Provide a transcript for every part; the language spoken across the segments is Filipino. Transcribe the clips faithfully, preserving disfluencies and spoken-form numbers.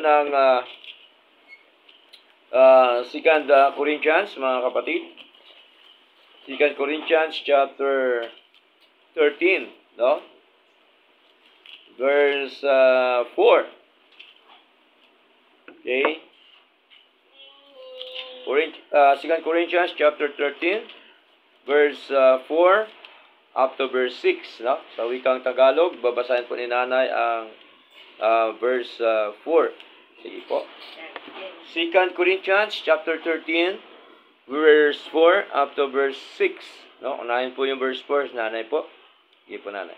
ng uh, uh, Second Corinthians, mga kapatid. Second Corinthians chapter thirteen, no? Verse uh, four. Okay? Uh, Second Corinthians chapter thirteen, verse uh, four up to verse six, no? Sa wikang Tagalog, babasahin po ni Nanay ang uh, verse uh, four. Sige po. Second Corinthians chapter thirteen, verse four up to verse six, no? Unahin po yung verse four, Nanay po. Sige po, Nanay.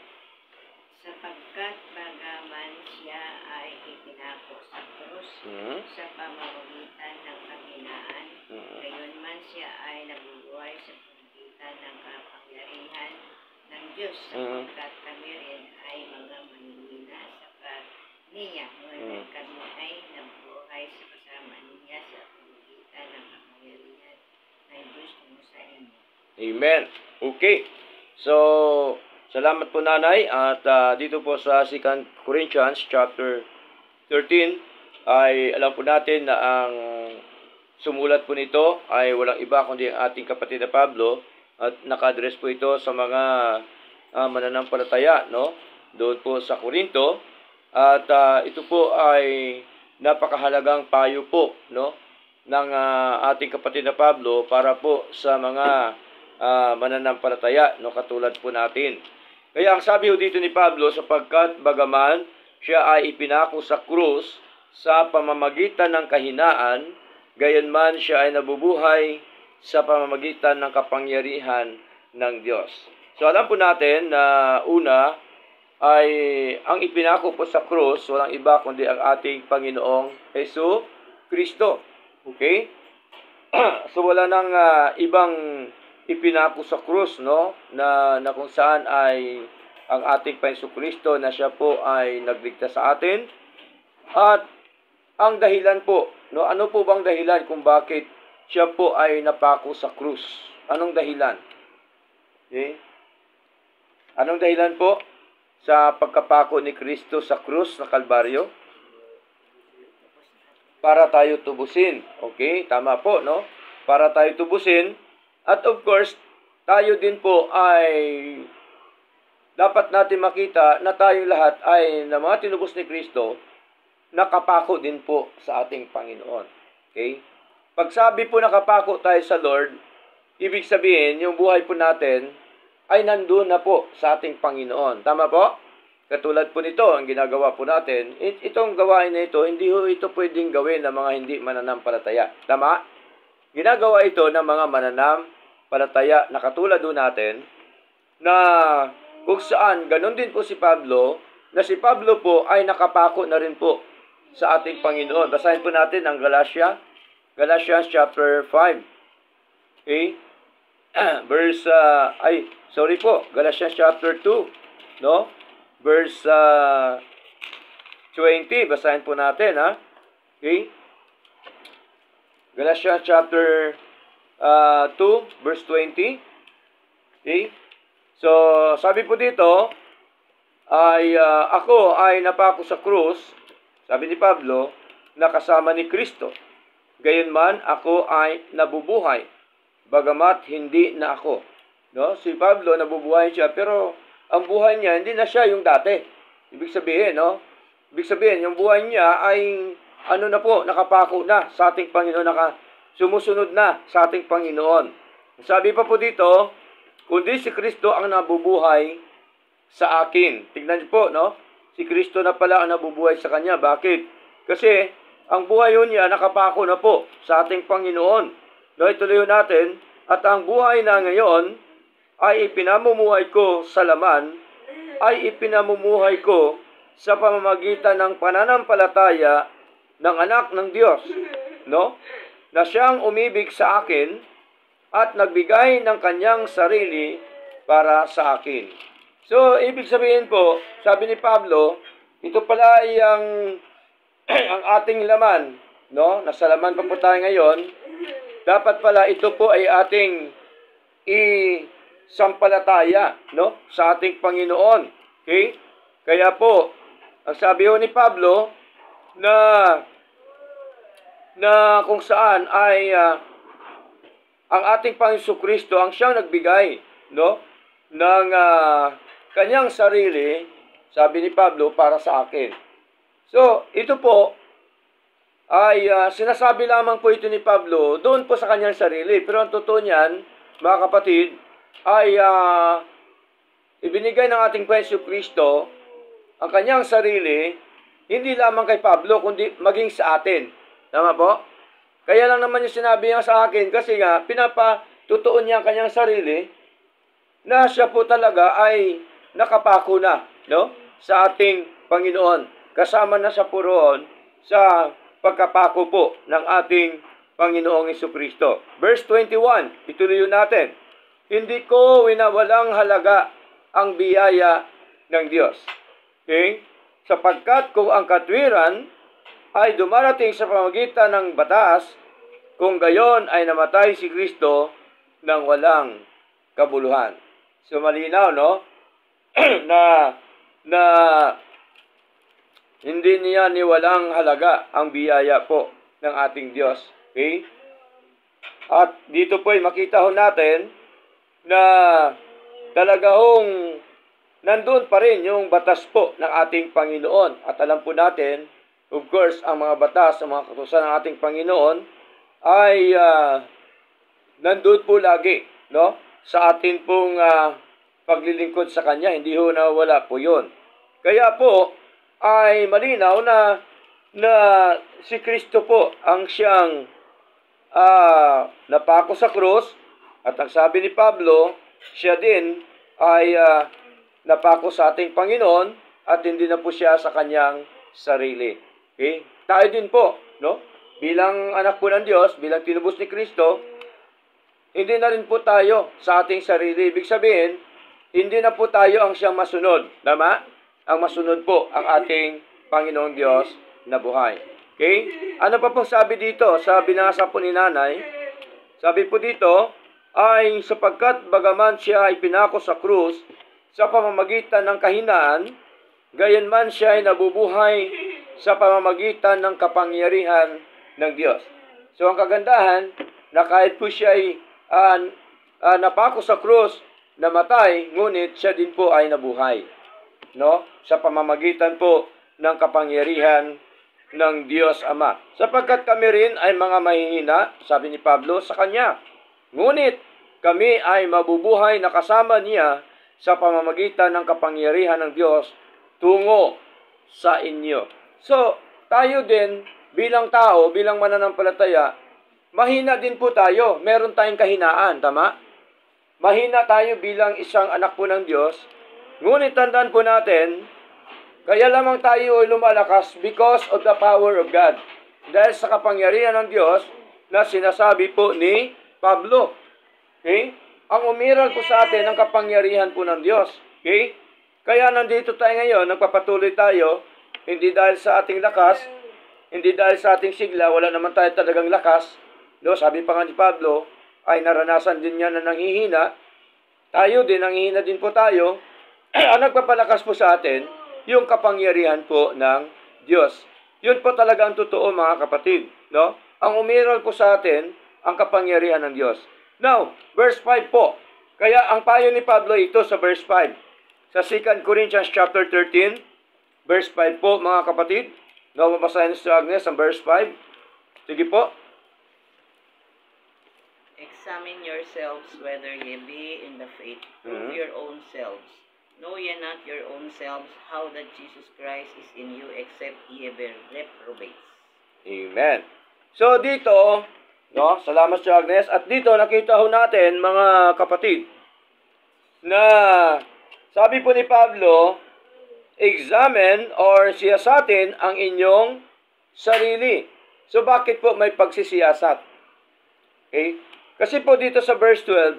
Sapagkat bagaman siya ay ipinako sa krus hmm. sa pamamagitan ng kahinaan, hmm. gayon man siya ay nabubuhay sa pamamagitan ng kapangyarihan ng Diyos, sapagkat hmm. kami rin ay mga manihina sa kaniya, ngunit hmm. kami ay nabubuhay sa kasama niya sa pamamagitan ng kapangyarihan ng Diyos mo sa inyo. Amen. Okay. So, salamat po, Nanay. At uh, dito po sa Second Corinthians chapter thirteen ay alam po natin na ang sumulat po nito ay walang iba kundi ang ating kapatid na Pablo, at naka-address po ito sa mga uh, mananampalataya, no? Doon po sa Corinto. At uh, ito po ay napakahalagang payo po, no? ng uh, ating kapatid na Pablo para po sa mga uh, mananampalataya, no? Katulad po natin. Kaya ang sabi ho dito ni Pablo, sapagkat bagaman siya ay ipinako sa krus sa pamamagitan ng kahinaan, gayon man siya ay nabubuhay sa pamamagitan ng kapangyarihan ng Diyos. So alam po natin na una ay ang ipinako po sa krus, walang iba kundi ang ating Panginoong Hesus Kristo. Okay? So wala nang uh, ibang ipinako sa krus, no? Na, na kung saan ay ang ating Panginoong Kristo na siya po ay nagligtas sa atin. At ang dahilan po, no? Ano po bang dahilan kung bakit siya po ay napako sa krus? Anong dahilan? Okay? Anong dahilan po sa pagkapako ni Kristo sa krus na Kalbaryo? Para tayo tubusin. Okay? Tama po, no? Para tayo tubusin. At of course, tayo din po ay dapat natin makita na tayong lahat ay na mga tinubos ni Kristo, nakapako din po sa ating Panginoon. Okay? Pag sabi po nakapako tayo sa Lord, ibig sabihin, yung buhay po natin ay nandun na po sa ating Panginoon. Tama po? Katulad po nito, ang ginagawa po natin, it itong gawain na ito, hindi ho ito pwedeng gawin ng mga hindi mananampalataya. Tama? Ginagawa ito ng mga mananampalataya na katulad doon natin, na kung saan, ganun din po si Pablo, na si Pablo po ay nakapako na rin po sa ating Panginoon. Basahin po natin ang Galatia, Galatians chapter five. Okay? Verse, uh, ay, sorry po, Galatians chapter two, no? Verse uh, twenty, basahin po natin, ha? Okay? Galatians chapter uh, two, verse twenty. Okay? So, sabi po dito, ay uh, ako ay napako sa krus, sabi ni Pablo, na kasama ni Kristo. Gayunman, ako ay nabubuhay, bagamat hindi na ako. No? Si Pablo, nabubuhay siya, pero ang buhay niya, hindi na siya yung dati. Ibig sabihin, no? Ibig sabihin, yung buhay niya ay, ano na po, nakapako na sa ating Panginoon, naka, sumusunod na sa ating Panginoon. Sabi pa po dito, kundi si Kristo ang nabubuhay sa akin. Tignan niyo po, no? Si Kristo na pala ang nabubuhay sa kanya. Bakit? Kasi, ang buhay yun niya, nakapako na po sa ating Panginoon. No, ituloy natin, at ang buhay na ngayon, ay ipinamumuhay ko sa laman, ay ipinamumuhay ko sa pamamagitan ng pananampalataya ng anak ng Diyos, no? Na siyang umibig sa akin at nagbigay ng kanyang sarili para sa akin. So, ibig sabihin po, sabi ni Pablo, ito pala ay ang, ang ating laman, no? Nasa laman pa po tayo ngayon. Dapat pala ito po ay ating i-sampalataya, no? Sa ating Panginoon. Okay? Kaya po, ang sabi ho ni Pablo, na na kung saan ay uh, ang ating Panginoon Kristo ang siyang nagbigay, no, ng uh, kanyang sarili, sabi ni Pablo, para sa akin. So, ito po ay uh, sinasabi lamang po ito ni Pablo doon po sa kanyang sarili. Pero ang totoo niyan, mga kapatid, ay uh, ibinigay ng ating Panginoon Kristo ang kanyang sarili, hindi lamang kay Pablo, kundi maging sa atin. Tama po? Kaya lang naman yung sinabi niya sa akin, kasi nga, pinapatutuon niya ang kanyang sarili, na siya po talaga ay nakapako na, no, sa ating Panginoon. Kasama na sa puroon sa pagkapako po ng ating Panginoong Jesucristo. Verse twenty-one, ituloy natin. Hindi ko winawalang halaga ang biyaya ng Diyos. Okay? Sapagkat kung ang katwiran ay dumarating sa pamamagitan ng batas, kung gayon ay namatay si Kristo ng walang kabuluhan. So malinaw, no? na na hindi niya niwalang halaga ang biyaya po ng ating Diyos. Okay? At dito po ay makita ho natin na talaga hong nandun pa rin yung batas po ng ating Panginoon. At alam po natin, of course, ang mga batas, ang mga kautusan ng ating Panginoon ay uh, nandun po lagi, no? Sa atin pong uh, paglilingkod sa Kanya, hindi ho nawala po yun. Kaya po, ay malinaw na na si Kristo po ang siyang uh, napako sa krus, at ang sabi ni Pablo, siya din ay uh, napako sa ating Panginoon at hindi na po siya sa kanyang sarili. Okay? Tayo din po, no? Bilang anak po ng Diyos, bilang tinubos ni Kristo, hindi na rin po tayo sa ating sarili. Ibig sabihin, hindi na po tayo ang siyang masunod. Tama? Ang masunod po ang ating Panginoong Diyos na buhay. Okay? Ano pa pong sabi dito? Sa binasa po ni Nanay, sabi po dito, ay sapagkat bagaman siya ay pinako sa krus sa pamamagitan ng kahinaan, gayon man siya ay nabubuhay sa pamamagitan ng kapangyarihan ng Diyos. So ang kagandahan, na kahit po siya ay uh, uh, napako sa krus, namatay, ngunit siya din po ay nabuhay. No? Sa pamamagitan po ng kapangyarihan ng Diyos Ama. Sapagkat kami rin ay mga mahihina, sabi ni Pablo, sa Kanya. Ngunit kami ay mabubuhay na kasama niya sa pamamagitan ng kapangyarihan ng Diyos tungo sa inyo. So, tayo din bilang tao, bilang mananampalataya, mahina din po tayo. Meron tayong kahinaan, tama? Mahina tayo bilang isang anak po ng Diyos. Ngunit tandaan po natin, kaya lamang tayo ay lumalakas because of the power of God. Dahil sa kapangyarihan ng Diyos na sinasabi po ni Pablo. Okay? Ang umiral po sa atin ang kapangyarihan po ng Diyos. Okay? Kaya nandito tayo ngayon, nagpapatuloy tayo, hindi dahil sa ating lakas, hindi dahil sa ating sigla, wala naman tayo talagang lakas. No? Sabi pa nga ni Pablo, ay naranasan din niya na nanghihina. Tayo din, nanghihina din po tayo. Ang nagpapalakas po sa atin, yung kapangyarihan po ng Diyos. Yun po talaga ang totoo, mga kapatid. No? Ang umiral po sa atin, ang kapangyarihan ng Diyos. Now, verse five po. Kaya ang payo ni Pablo ito sa verse five. Sa Second Corinthians chapter thirteen, verse five po, mga kapatid. No, mabasahin sa Agnes ang verse five. Sige po. Examine yourselves whether ye be in the faith. Prove Mm-hmm. your own selves. Know ye not your own selves how that Jesus Christ is in you, except ye be reprobates. Amen. So dito, no, salamat sa Agnes. At dito nakita ho natin, mga kapatid, na sabi po ni Pablo, examine or siyasatin ang inyong sarili. So bakit po may pagsisiyasat? Okay? Kasi po dito sa verse twelve,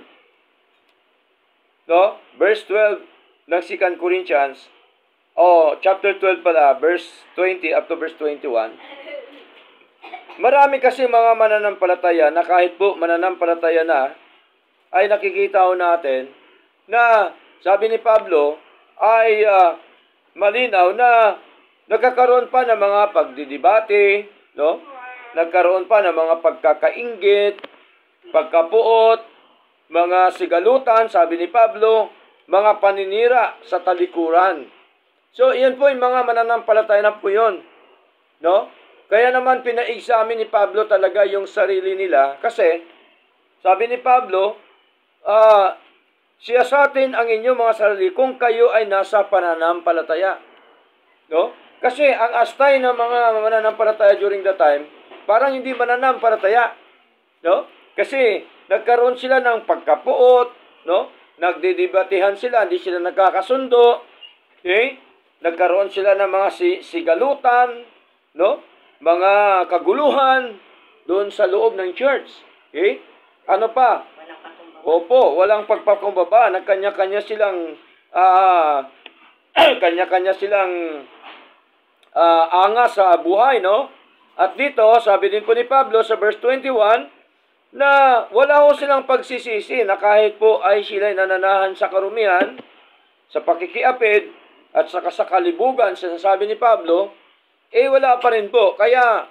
no? Verse twelve ng Second Corinthians, oh, chapter twelve pala, verse twenty up to verse twenty-one. Marami kasi mga mananampalataya na kahit po mananampalataya na, ay nakikita ho natin na, sabi ni Pablo, ay uh, malinaw na nagkakaroon pa ng mga pagdidibate, no? nagkaroon pa ng mga pagkakainggit, pagkapuot, mga sigalutan, sabi ni Pablo, mga paninira sa talikuran. So, iyan po yung mga mananampalataya na po yun. No? Kaya naman pina-examine ni Pablo talaga yung sarili nila kasi, sabi ni Pablo, uh, siyasatin ang inyong mga sarili kung kayo ay nasa pananampalataya. No? Kasi ang astay ng mga mananampalataya during the time, parang hindi mananampalataya. No? Kasi nagkaroon sila ng pagkapuot, no? Nagdidebatehan sila, hindi sila nagkakasundo. Okay? Nagkaroon sila ng mga sigalutan, no? Mga kaguluhan doon sa loob ng church. Okay? Ano pa? Opo, walang pagpakumbaba. Nagkanya-kanya silang uh, kanya-kanya silang uh, angas sa buhay, no? At dito, sabi din po ni Pablo sa verse twenty-one, na wala ho silang pagsisisi na kahit po ay sila'y nananahan sa karumihan, sa pakikiapid, at sa kasakalibugan, sinasabi ni Pablo, eh wala pa rin po. Kaya,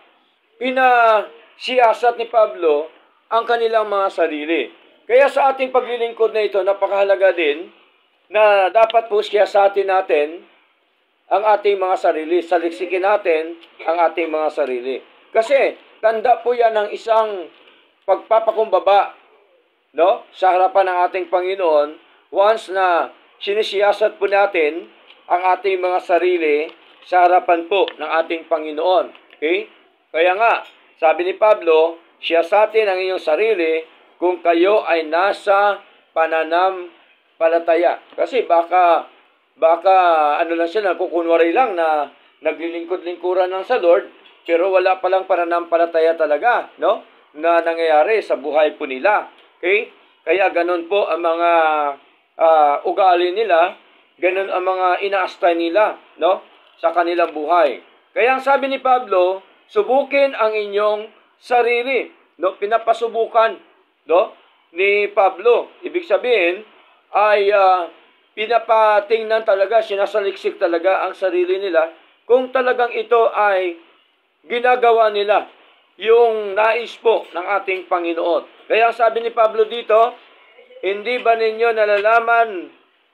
pinasiyasat ni Pablo ang kanilang mga sarili. Kaya sa ating paglilingkod na ito, napakahalaga din na dapat po siyasatin natin ang ating mga sarili. Saliksikin natin ang ating mga sarili. Kasi, tanda po yan ng isang pagpapakumbaba, no? Sa harapan ng ating Panginoon, once na sinisiyasat po natin ang ating mga sarili sa harapan po ng ating Panginoon. Okay? Kaya nga, sabi ni Pablo, siyasatin ang inyong sarili kung kayo ay nasa pananampalataya. Kasi baka, baka ano lang siya, nagkukunwari lang na naglilingkod-lingkuran ng sa Lord, pero wala palang pananampalataya talaga, no? Na nangyayari sa buhay po nila. Okay? Kaya ganun po ang mga uh, ugali nila, ganun ang mga inaastay nila, no? Sa kanilang buhay. Kaya ang sabi ni Pablo, subukin ang inyong sarili, no? Pinapasubukan, no? Ni Pablo. Ibig sabihin ay uh, pinapatingnan talaga, sinasaliksik talaga ang sarili nila kung talagang ito ay ginagawa nila yung nais po ng ating Panginoon. Kaya sabi ni Pablo dito, hindi ba ninyo nalalaman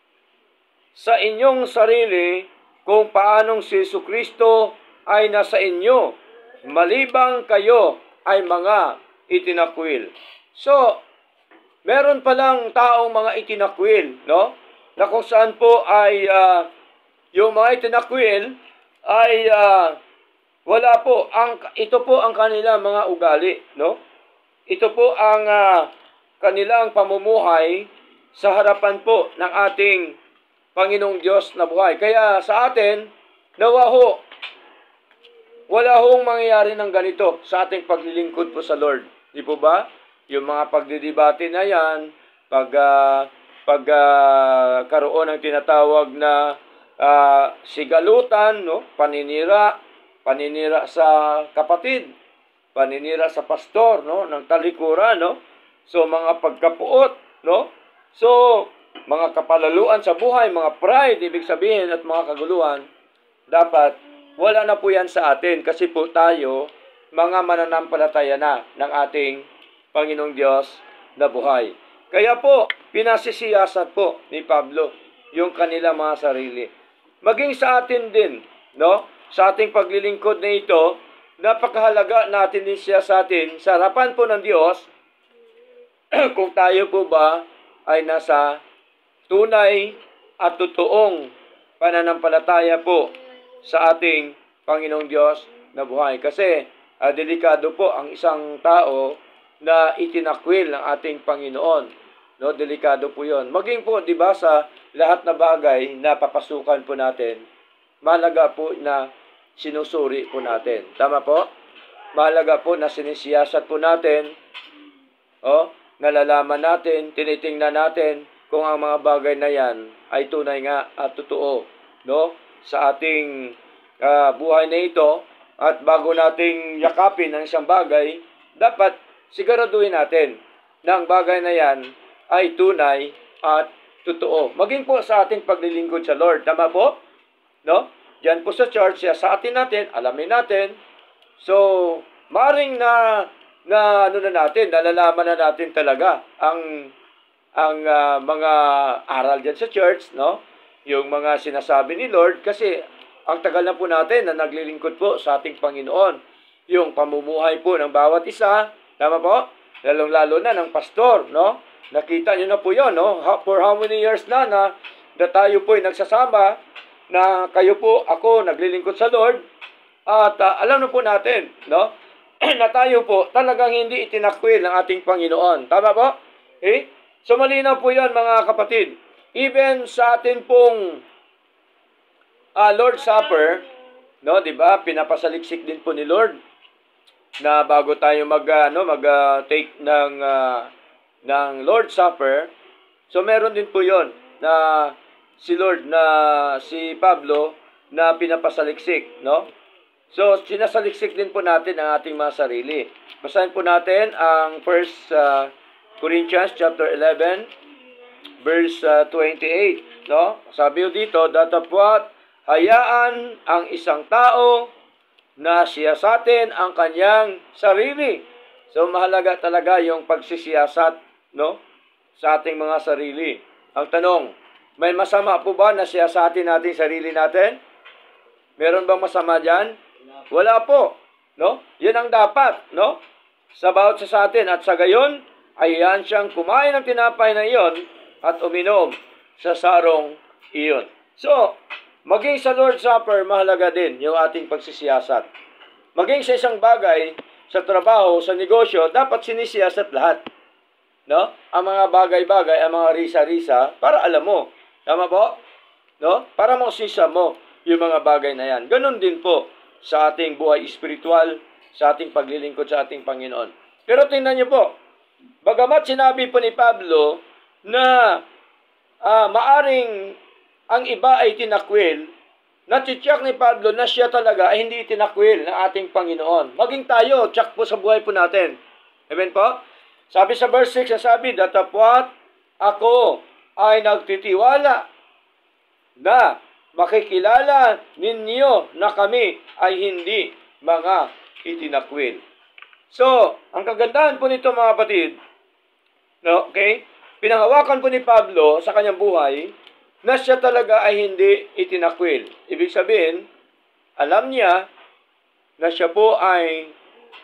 sa inyong sarili kung paanong si Jesucristo ay nasa inyo, malibang kayo ay mga itinakwil. So, meron palang taong mga itinakwil, no? Na kung saan po ay uh, yung mga itinakwil ay uh, wala po, ang ito po ang kanilang mga ugali, no? Ito po ang uh, kanilang pamumuhay sa harapan po ng ating Panginoong Diyos na buhay. Kaya sa atin, nawa ho, wala hong mangyayari ng ganito sa ating paglilingkod po sa Lord. Di po ba? Yung mga pagdidebate na yan, pag, uh, pag uh, karoon ng tinatawag na uh, sigalutan, no? Paninira, paninira sa kapatid, paninira sa pastor, no, ng talikuran, no? So mga pagkapuot, no? So mga kapalaluan sa buhay, mga pride, ibig sabihin, at mga kaguluhan, dapat wala na po yan sa atin kasi po tayo mga mananampalataya na ng ating Panginoong Diyos na buhay. Kaya po, pinasisiyasat po ni Pablo yung kanilang mga sarili. Maging sa atin din, no? Sa ating paglilingkod na ito, napakahalaga natin din siya sa atin, sa harapan po ng Diyos, kung tayo po ba ay nasa tunay at totoong pananampalataya po sa ating Panginoong Diyos na buhay. Kasi uh, delikado po ang isang tao na itinakwil ng ating Panginoon. No, delikado po 'yon. Maging po, 'di ba, sa lahat na bagay na papasukan po natin, mahalaga po na sinusuri po natin. Tama po? Mahalaga po na sinisiyasat po natin, oh, nalalaman natin, tinitingnan natin kung ang mga bagay na yan ay tunay nga at totoo, no? Sa ating uh, buhay na ito, at bago nating yakapin ang isang bagay, dapat siguraduhin natin na ang bagay na yan ay tunay at totoo. Maging po sa ating paglilingkod sa Lord. Tama po? No? Diyan po sa church, sa atin natin, alamin natin. So, maring na, na ano na natin, nalalaman na natin talaga ang, ang uh, mga aral dyan sa church, no? Yung mga sinasabi ni Lord, kasi ang tagal na po natin na naglilingkod po sa ating Panginoon. Yung pamumuhay po ng bawat isa, tama po? Lalong-lalo na ng pastor, no? Nakita nyo na po yun, no? For how many years na na, na tayo po ay nagsasama, na kayo po, ako, naglilingkod sa Lord, at uh, alam na po natin, no? Na tayo po talagang hindi itinakwil ng ating Panginoon. Tama po? Eh? So malinaw po yan, mga kapatid. Even sa atin pong uh, Lord Supper, no, 'di ba? Pinapasaliksik din po ni Lord na bago tayo mag uh, ano, mag uh, take ng uh, ng Lord Supper. So meron din po 'yon na si Lord na si Pablo na pinapasaliksik, no? So sinasaliksik din po natin ang ating mga sarili. Basahin po natin ang First uh, Corinthians chapter eleven verse uh, twenty-eight, no? Sabi dito, datapwat hayaan ang isang tao na siyasatin ang kanyang sarili. So mahalaga talaga yung pagsisiyasat, no? Sa ating mga sarili. Ang tanong, may masama po ba na siyasatin natin sarili natin? Meron bang masama diyan? Wala po, no? Yan ang dapat, no? Sa bawat sa atin at sa gayon ay yan siyang kumain ng tinapay na iyon at uminom sa sarong iyon. So, maging sa Lord's Supper, mahalaga din yung ating pagsisiyasat. Maging sa isang bagay, sa trabaho, sa negosyo, dapat sinisiyasat lahat. No? Ang mga bagay-bagay, ang mga risa-risa, para alam mo. Tama po? No? Para mausisa mo yung mga bagay na yan. Ganon din po sa ating buhay espiritual, sa ating paglilingkod sa ating Panginoon. Pero tingnan niyo po, bagamat sinabi po ni Pablo na uh, maaring ang iba ay tinakwil, natitiyak ni Pablo na siya talaga ay hindi tinakwil ng ating Panginoon. Maging tayo, tsak po sa buhay po natin. Amen po? Sabi sa verse six, sabi, datapwat ako ay nagtitiwala na makikilala ninyo na kami ay hindi mga itinakwil. So, ang kagandahan po nito mga kapatid, no, okay? Pinanghawakan po ni Pablo sa kanyang buhay na siya talaga ay hindi itinakwil. Ibig sabihin, alam niya na siya po ay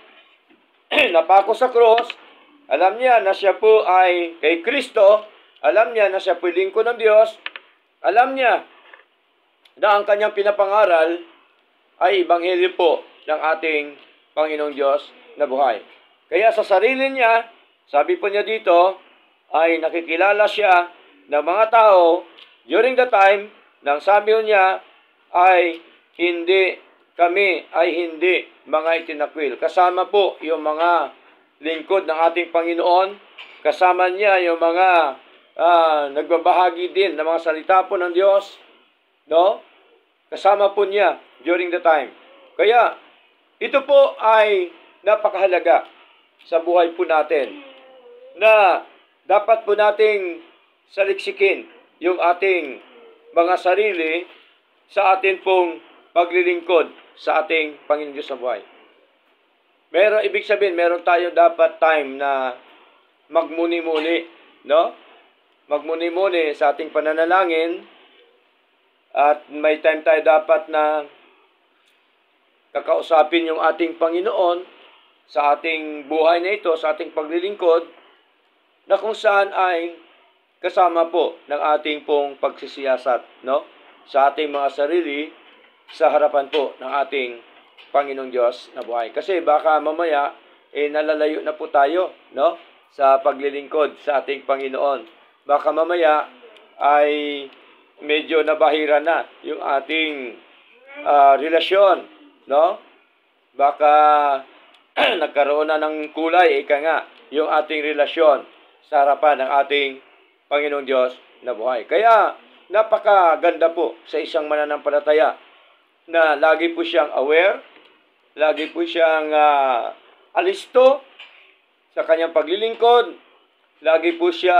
napako sa cross, alam niya na siya po ay kay Kristo, alam niya na siya po lingkod ng Diyos, alam niya na ang kanyang pinapangaral ay ebanghelyo po ng ating Panginoong Diyos na buhay. Kaya sa sarili niya, sabi po niya dito, ay nakikilala siya ng mga tao during the time nang sabi niya ay hindi kami ay hindi mga itinakwil. Kasama po yung mga lingkod ng ating Panginoon, kasama niya yung mga uh, nagbabahagi din ng mga salita po ng Diyos, no? Kasama po niya during the time. Kaya ito po ay napakahalaga sa buhay po natin na dapat po nating saliksikin yung ating mga sarili sa atin pong paglilingkod sa ating Panginoon Diyos na buhay. Meron, ibig sabihin, meron tayo dapat time na magmuni-muni, no? Magmuni-muni sa ating pananalangin at may time tayo dapat na kakausapin yung ating Panginoon sa ating buhay na ito, sa ating paglilingkod, na kung saan ay kasama po ng ating pong pagsisiyasat, no? Sa ating mga sarili, sa harapan po ng ating Panginoong Diyos na buhay. Kasi baka mamaya, eh, nalalayo na po tayo, no? Sa paglilingkod sa ating Panginoon. Baka mamaya ay medyo nabahira na yung ating uh, relasyon, no? Baka nagkaroon na ng kulay, ika nga, yung ating relasyon sa harapan ng ating Panginoong Diyos na buhay. Kaya, napakaganda po sa isang mananampalataya na lagi po siyang aware, lagi po siyang uh, alisto sa kanyang paglilingkod, lagi po siya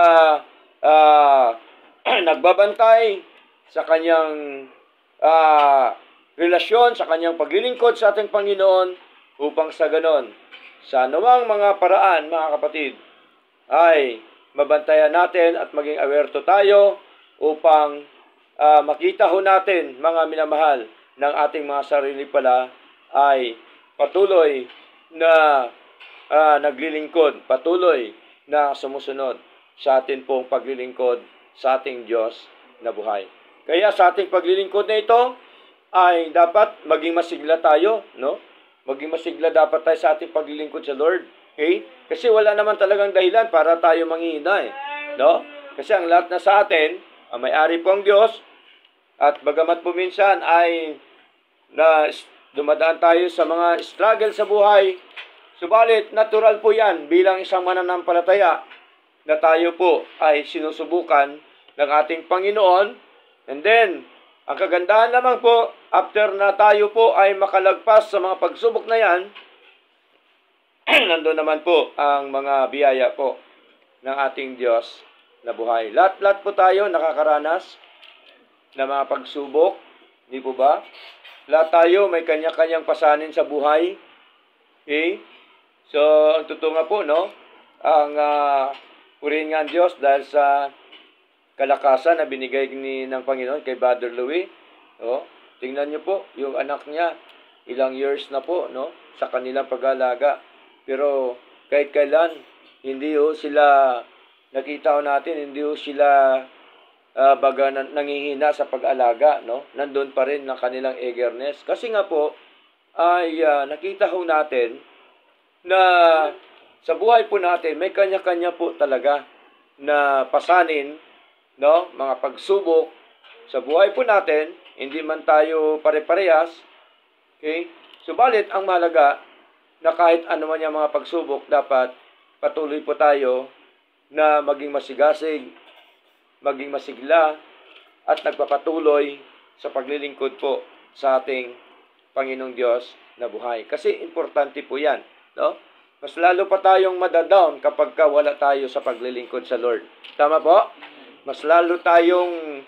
uh, nagbabantay sa kanyang uh, relasyon, sa kanyang paglilingkod sa ating Panginoon, upang sa ganon, sa anumang mga paraan, mga kapatid, ay mabantayan natin at maging awerto tayo upang uh, makita ho natin, mga minamahal, ng ating mga sarili pala ay patuloy na uh, naglilingkod, patuloy na sumusunod sa atin pong paglilingkod sa ating Diyos na buhay. Kaya sa ating paglilingkod na ito ay dapat maging masigla tayo, no? Maging masigla dapat tayo sa ating paglilingkod sa Lord. Okay? Kasi wala naman talagang dahilan para tayo manghihina, eh, no? Kasi ang lahat na sa atin, ang may-ari po ang Diyos, at bagamat po minsan ay na dumadaan tayo sa mga struggle sa buhay, subalit natural po yan bilang isang mananampalataya na tayo po ay sinusubukan ng ating Panginoon. And then, ang kagandahan naman po, after na tayo po ay makalagpas sa mga pagsubok na yan, nandun naman po ang mga biyaya po ng ating Diyos na buhay. Lahat-lahat po tayo nakakaranas ng mga pagsubok, hindi po ba? Lahat tayo may kanya-kanyang pasanin sa buhay. Okay? So, ang totoo nga po, no? Ang uh, purihin nga ang Diyos dahil sa kalakasan na binigay ni ng Panginoon kay Brother Louie. No? Tingnan niyo po, yung anak niya, ilang years na po, no? Sa kanilang pag-alaga. Pero kahit kailan, hindi ho sila, nakita ho natin, hindi ho sila uh, baga nangihina sa pag-alaga, no? Nandun pa rin ang kanilang eagerness. Kasi nga po, ay uh, nakita ho natin na sa buhay po natin, may kanya-kanya po talaga na pasanin, no? Mga pagsubok sa buhay po natin, hindi man tayo pare-parehas, okay? Subalit, ang mahalaga na kahit ano man yung mga pagsubok, dapat patuloy po tayo na maging masigasig, maging masigla, at nagpapatuloy sa paglilingkod po sa ating Panginoong Diyos na buhay. Kasi importante po yan, no? Mas lalo pa tayong madadown kapag ka wala tayo sa paglilingkod sa Lord. Tama po? Mas lalo tayong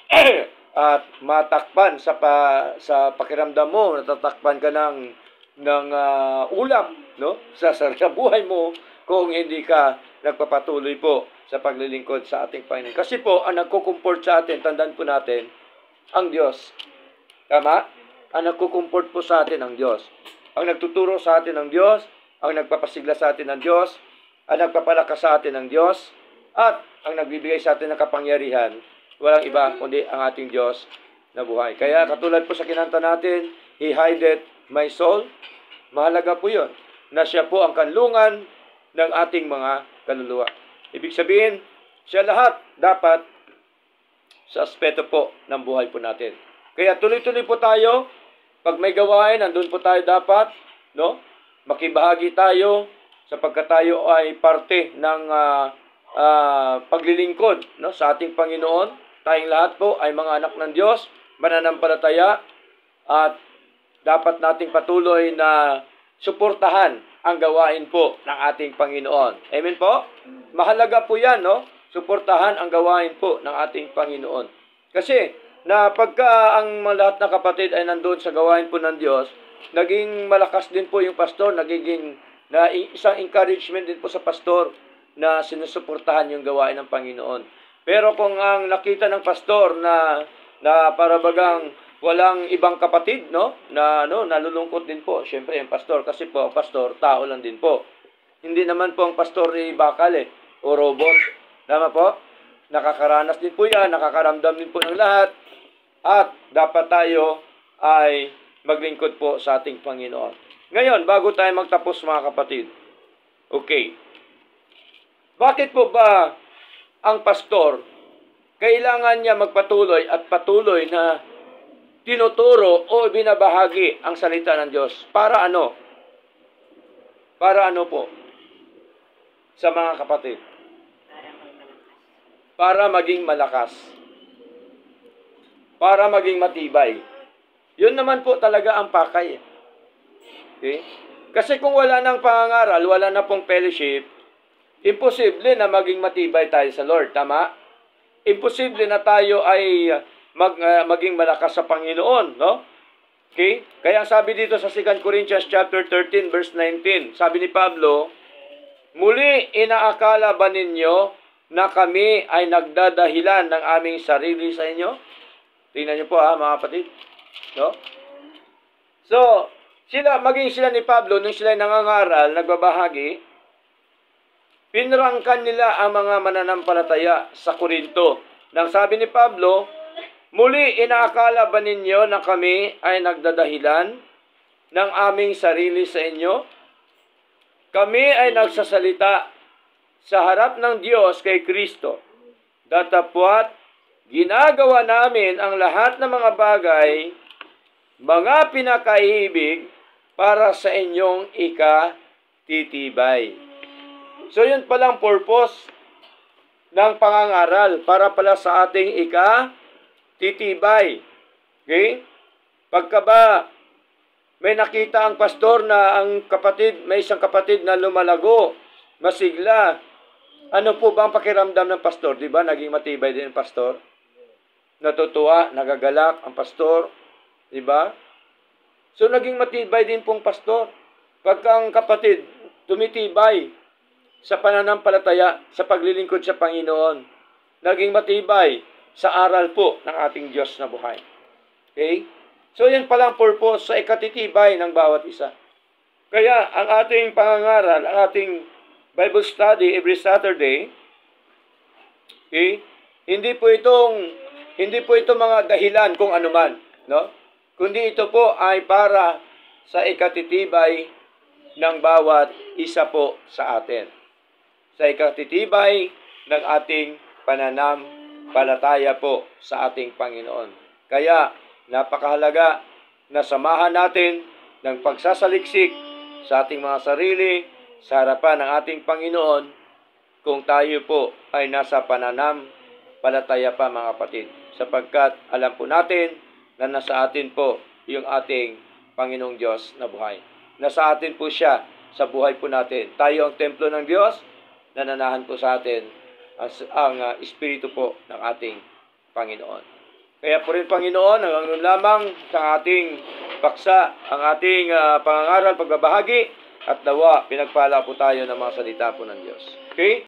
at matakpan sa pa, sa pakiramdam mo, natatakpan ka ng ng uh, ulap, no? Sa, sa buhay mo kung hindi ka nagpapatuloy po sa paglilingkod sa ating Panginoon. Kasi po, ang nagkukumport sa atin, tandaan po natin, ang Diyos. Tama? Ang nagkukumport po sa atin ang Diyos. Ang nagtuturo sa atin ang Diyos, ang nagpapasigla sa atin ng Diyos, ang nagpapalakas sa atin ng Diyos, at ang nagbibigay sa atin ng kapangyarihan, walang iba kundi ang ating Diyos na buhay. Kaya katulad po sa kinanta natin, He hideth my soul, mahalaga po yun, na siya po ang kanlungan ng ating mga kaluluwa. Ibig sabihin, siya lahat dapat sa aspeto po ng buhay po natin. Kaya tuloy-tuloy po tayo, pag may gawain, nandun po tayo dapat, no? Makibahagi tayo sapagkat tayo ay parte ng uh, uh, paglilingkod, no? Sa ating Panginoon. Tayong lahat po ay mga anak ng Diyos, mananampalataya, at dapat nating patuloy na suportahan ang gawain po ng ating Panginoon. Amen po? Mahalaga po yan, no? Suportahan ang gawain po ng ating Panginoon. Kasi, na pagka ang lahat ng kapatid ay nandoon sa gawain po ng Diyos, naging malakas din po yung pastor, nagiging na isang encouragement din po sa pastor na sinusuportahan yung gawain ng Panginoon. Pero kung ang nakita ng pastor na na parabagang walang ibang kapatid, no, na no, nalulungkot din po syempre yung pastor, kasi po ang pastor tao lang din po. Hindi naman po ang pastor ay bakal eh o robot. Tama po? Nakakaranas din po yan, nakakaramdam din po ng lahat, at dapat tayo ay maglingkod po sa ating Panginoon. Ngayon, bago tayo magtapos mga kapatid, okay, bakit po ba ang pastor kailangan niya magpatuloy at patuloy na tinuturo o binabahagi ang salita ng Diyos? Para ano? Para ano po? Sa mga kapatid? Para maging malakas. Para maging matibay. Yun naman po talaga ang pakay. Okay? Kasi kung wala nang pangangaral, wala na pong fellowship, imposible na maging matibay tayo sa Lord. Tama? Imposible na tayo ay mag, uh, maging malakas sa Panginoon. No? Okay? Kaya sabi dito sa Second Corinthians chapter thirteen verse nineteen, sabi ni Pablo, muli inaakala ba ninyo na kami ay nagdadahilan ng aming sarili sa inyo? Tingnan niyo po ha, mga kapatid. No? So, sila, maging sila ni Pablo, nung sila nangangaral, nagbabahagi, pinrangkan nila ang mga mananampalataya sa Korinto. Nang sabi ni Pablo, muli inaakala ba ninyo na kami ay nagdadahilan ng aming sarili sa inyo? Kami ay nagsasalita sa harap ng Diyos kay Kristo. Datapwat, ginagawa namin ang lahat ng mga bagay, mga pinakaibig para sa inyong ikatitibay. So yun palang purpose ng pangangaral, para pala sa ating ikatitibay. Okay? Pagka ba may nakita ang pastor na ang kapatid, may isang kapatid na lumalago, masigla, ano po ba ang pakiramdam ng pastor? Di ba? Naging matibay din ang pastor. Natutuwa, nagagalak ang pastor. Di ba? So, naging matibay din pong pastor. Pagka ang kapatid tumitibay sa pananampalataya, sa paglilingkod sa Panginoon, naging matibay sa aral po ng ating Diyos na buhay. Okay? So, yan palang purpose sa ikatitibay ng bawat isa. Kaya, ang ating pangangaral, ang ating Bible study every Saturday, okay, hindi po itong, hindi po ito mga dahilan kung anuman, no? Kundi ito po ay para sa ikatitibay ng bawat isa po sa atin. Sa ikatitibay ng ating pananampalataya po sa ating Panginoon. Kaya, napakahalaga na samahan natin ng pagsasaliksik sa ating mga sarili, sa harapan ng ating Panginoon, kung tayo po ay nasa pananampalataya pa, mga kapatid. Sapagkat alam po natin na nasa atin po yung ating Panginoong Diyos na buhay. Nasa atin po siya sa buhay po natin. Tayo ang templo ng Diyos, nananahan po sa atin as, ang uh, Espiritu po ng ating Panginoon. Kaya po rin, Panginoon, hanggang nun lamang sa ating paksa, ang ating uh, pangangaral, pagbabahagi, at nawa, pinagpala po tayo ng mga salita po ng Diyos. Okay?